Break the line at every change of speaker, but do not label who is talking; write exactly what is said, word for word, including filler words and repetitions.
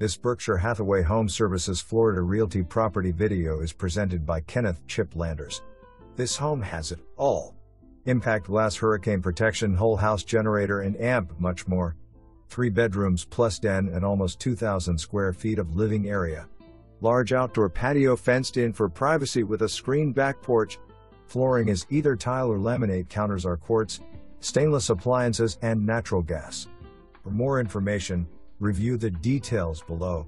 This Berkshire Hathaway Home Services Florida Realty property video is presented by Kenneth Chip Landers. This home has it all. Impact glass, hurricane protection, whole house generator and amp, much more. Three bedrooms plus den and almost two thousand square feet of living area. Large outdoor patio fenced in for privacy with a screened back porch. Flooring is either tile or laminate, counters are quartz, stainless appliances and natural gas. For more information, review the details below.